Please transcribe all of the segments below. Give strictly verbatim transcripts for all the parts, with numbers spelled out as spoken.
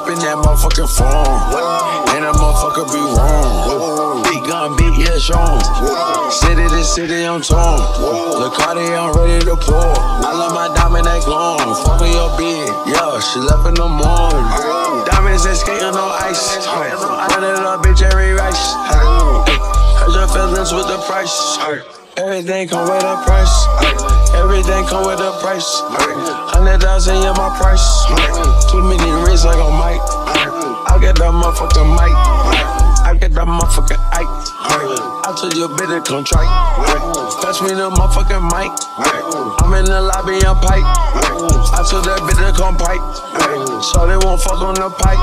Hop in that motherfucking phone, and a motherfucker be wrong. Big gun, big yeah, strong. City to city, I'm torn. Look Cardi, I'm ready to pour. I love my diamond that glowing. Fuck with your bitch, yeah, she left in the morning. Diamonds and skating on ice. Run it up, bitch, every rice. Hurt your feelings with the price. Everything come with a price. Everything come with a price. Hundred thousand in my price. Too many rings like a mic. I get that motherfucking mic. I get that motherfucking Ike. I told you better come try. Pass me the motherfucking mic. I'm in the lobby, I'm pipe. I told that bitch to come pipe. So they won't fuck on the pipe.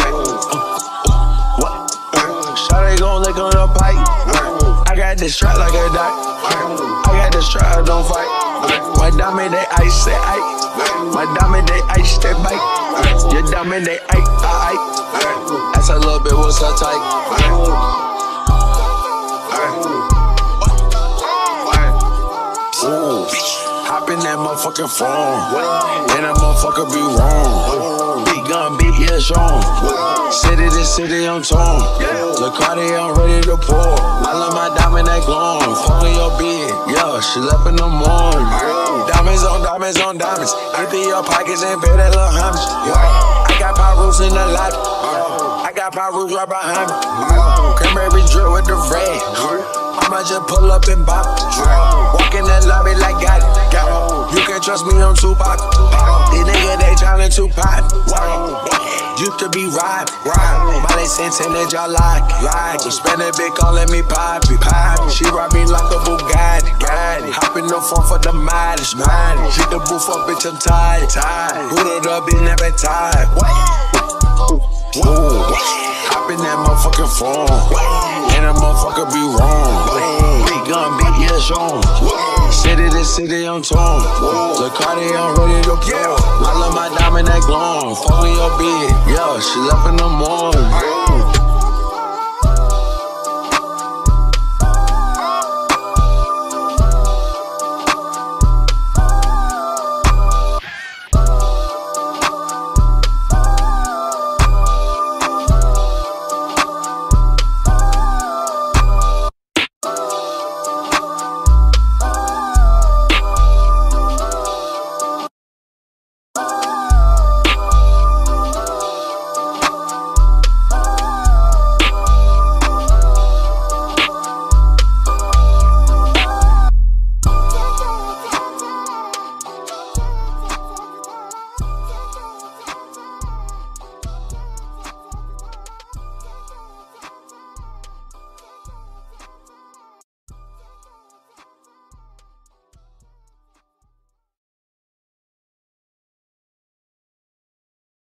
What? So they gon' lick on the pipe. I got this strap like a dot. I got this strap, I don't fight. My diamond, they ice, they ice. My diamond, they ice, they bite. Your diamond, they ice, I ice. That's a little bit, what's so tight? Ooh. Hop in that motherfucking phone, and a motherfucker be wrong. Big gun, big yeah, strong. City to city, I'm torn. Look Cardi, I'm ready to pour. I love my diamond that glowing. Fuck with your bitch, yeah, she left in the morning. Diamonds on diamonds on diamonds. Empty your pockets and pay that little homage. I got Pyrus in the lot. I got Pyrus right behind me. Cranberry drip with the red. I'ma just pull up and bop. Walk in that lobby like got it. Got it. You can trust me on Tupac. These niggas, they tryna Tupac. Used to be ride, ride. Molly sensing that y'all like, like. You spend a bit calling me Poppy, Poppy. She ride me like a Bugatti, Bugatti. Hop in the phone for the mileage, mileage. Hit the booth up, bitch, I'm tired, tired. Booted up, bitch, never tired. Whoa. Hop in that motherfucking phone, and a motherfucker be wrong. Big gun, big yeah, strong. City to city, I'm torn. Look Cardi, I'm ready to pour. I love my diamond that glowing. Fuck with your bitch, yeah, she left in the morning.